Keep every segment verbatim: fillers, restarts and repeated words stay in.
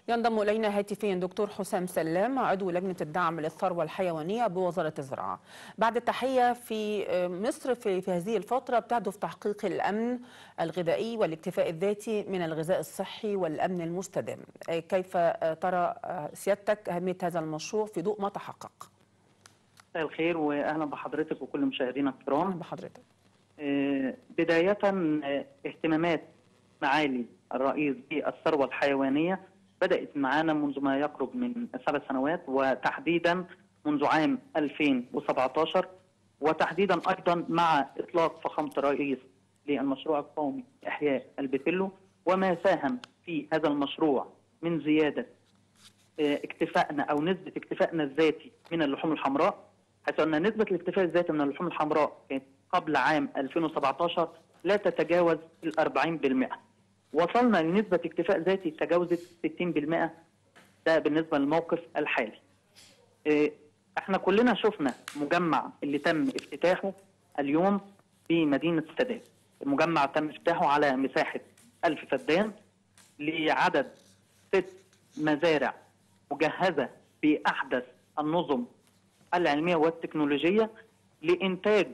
ينضم إلينا هاتفيا دكتور حسام سلام عضو لجنة الدعم للثروة الحيوانية بوزارة الزراعة. بعد التحية، في مصر في, في هذه الفترة بتهدف تحقيق الأمن الغذائي والاكتفاء الذاتي من الغذاء الصحي والأمن المستدام. كيف ترى سيادتك أهمية هذا المشروع في ضوء ما تحقق؟ مساء الخير واهلا بحضرتك وكل مشاهدينا الكرام. اهلا بحضرتك. بداية اهتمامات معالي الرئيس بالثروة الحيوانية بدأت معانا منذ ما يقرب من سبع سنوات، وتحديدا منذ عام ألفين وسبعة عشر، وتحديدا أيضا مع إطلاق فخامة الرئيس للمشروع القومي إحياء البتلو، وما ساهم في هذا المشروع من زيادة اكتفائنا أو نسبة اكتفائنا الذاتي من اللحوم الحمراء، حيث أن نسبة الاكتفاء الذاتي من اللحوم الحمراء كانت قبل عام ألفين وسبعة عشر لا تتجاوز الأربعين بالمئة. وصلنا لنسبة اكتفاء ذاتي تجاوزت ستين بالمئة. ده بالنسبة للموقف الحالي. احنا كلنا شفنا مجمع اللي تم افتتاحه اليوم في مدينة السادات. المجمع تم افتتاحه على مساحة ألف فدان لعدد ست مزارع مجهزة بأحدث النظم العلمية والتكنولوجية لإنتاج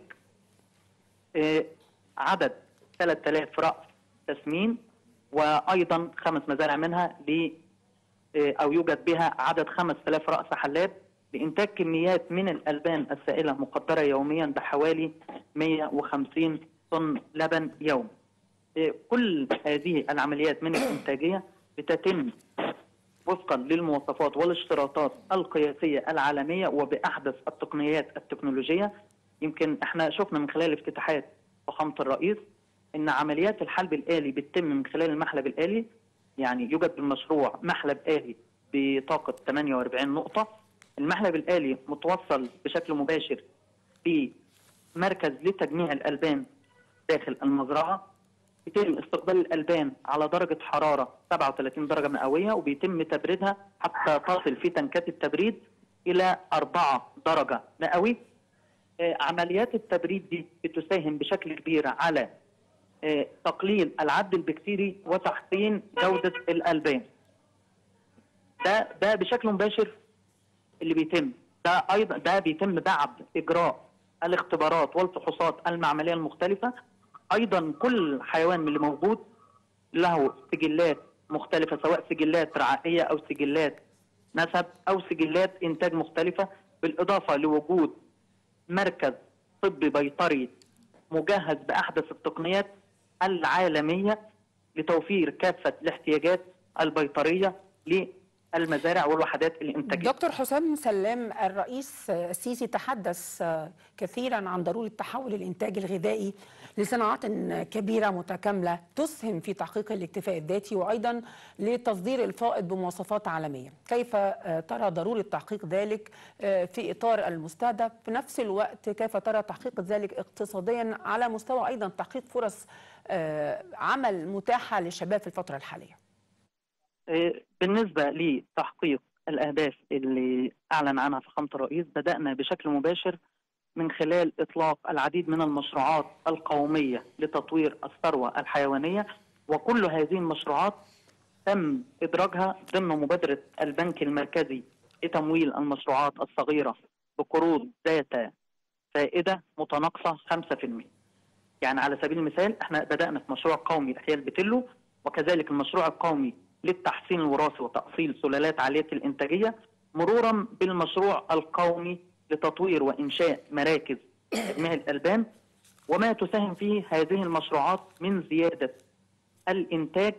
عدد ثلاثة آلاف رأس تسمين، وأيضا خمس مزارع منها ل أو يوجد بها عدد خمسة آلاف رأس حلاب لإنتاج كميات من الألبان السائلة مقدرة يوميا بحوالي مئة وخمسين طن لبن يوم. كل هذه العمليات من الإنتاجية بتتم وفقا للمواصفات والاشتراطات القياسية العالمية وبأحدث التقنيات التكنولوجية. يمكن احنا شفنا من خلال افتتاحات فخامة الرئيس ان عمليات الحلب الآلي بتتم من خلال المحلب الآلي. يعني يوجد بالمشروع محلب آلي بطاقة ثمانية وأربعين نقطة. المحلب الآلي متوصل بشكل مباشر بمركز لتجميع الألبان داخل المزرعة. يتم استقبال الألبان على درجة حرارة سبعة وثلاثين درجة مئوية، وبيتم تبريدها حتى تصل في تنكات التبريد إلى أربعة درجة مئوي. عمليات التبريد دي بتساهم بشكل كبير على تقليل العد البكتيري وتحسين جودة الألبان. ده ده بشكل مباشر اللي بيتم. ده أيضا ده بيتم بعد إجراء الاختبارات والفحوصات المعملية المختلفة. أيضا كل حيوان من اللي موجود له سجلات مختلفة، سواء سجلات رعائية أو سجلات نسب أو سجلات إنتاج مختلفة، بالإضافة لوجود مركز طبي بيطري مجهز بأحدث التقنيات العالمية لتوفير كافة الاحتياجات البيطرية للمزارع والوحدات الإنتاجية. دكتور حسام سلام، الرئيس السيسي تحدث كثيرا عن ضرورة تحول الإنتاج الغذائي لصناعات كبيرة متكاملة تسهم في تحقيق الاكتفاء الذاتي وأيضا لتصدير الفائض بمواصفات عالمية. كيف ترى ضرورة تحقيق ذلك في إطار المستهدف؟ في نفس الوقت كيف ترى تحقيق ذلك اقتصاديا على مستوى أيضا تحقيق فرص عمل متاحة للشباب في الفترة الحالية؟ بالنسبة لتحقيق الأهداف اللي أعلن عنها فخامة الرئيس، بدأنا بشكل مباشر من خلال إطلاق العديد من المشروعات القومية لتطوير الثروة الحيوانية، وكل هذه المشروعات تم إدراجها ضمن مبادرة البنك المركزي لتمويل المشروعات الصغيرة بقروض ذات فائدة متناقصة خمسة بالمئة. يعني على سبيل المثال احنا بدأنا في مشروع قومي إحياء البتلو، وكذلك المشروع القومي للتحسين الوراثي وتأصيل سلالات عالية الإنتاجية، مرورا بالمشروع القومي لتطوير وإنشاء مراكز تجميع الألبان، وما تساهم فيه هذه المشروعات من زيادة الإنتاج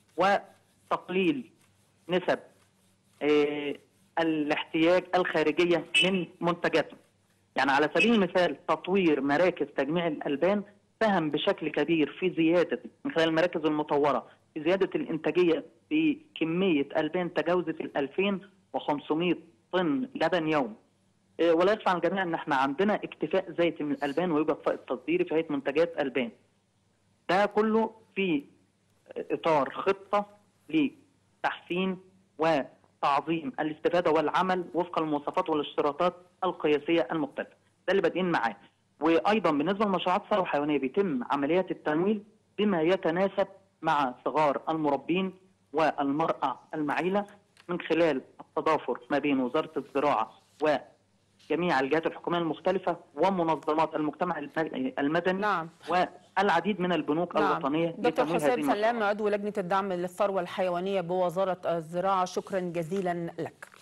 وتقليل نسب اه الاحتياج الخارجية من منتجاتهم. يعني على سبيل المثال تطوير مراكز تجميع الألبان ساهم بشكل كبير في زيادة من خلال المراكز المطورة في زيادة الإنتاجية بكمية ألبان تجاوزت ال ألفين وخمسمئة طن لبن يوم. ولا يخفى عن الجميع ان احنا عندنا اكتفاء ذاتي من الألبان ويوجد فائض تصديري في هيئة منتجات ألبان. ده كله في إطار خطة لتحسين وتعظيم الاستفادة والعمل وفق المواصفات والاشتراطات القياسية المختلفة. ده اللي بادئين معاه. وأيضا بالنسبة لمشروعات الثروة الحيوانية بيتم عمليات التمويل بما يتناسب مع صغار المربين والمرأة المعيلة من خلال التضافر ما بين وزارة الزراعة وجميع الجهات الحكومية المختلفة ومنظمات المجتمع المدني. نعم. والعديد من البنوك نعم. الوطنية. دكتور حسام سلام، عضو لجنة الدعم للثروة الحيوانية بوزارة الزراعة، شكرا جزيلا لك.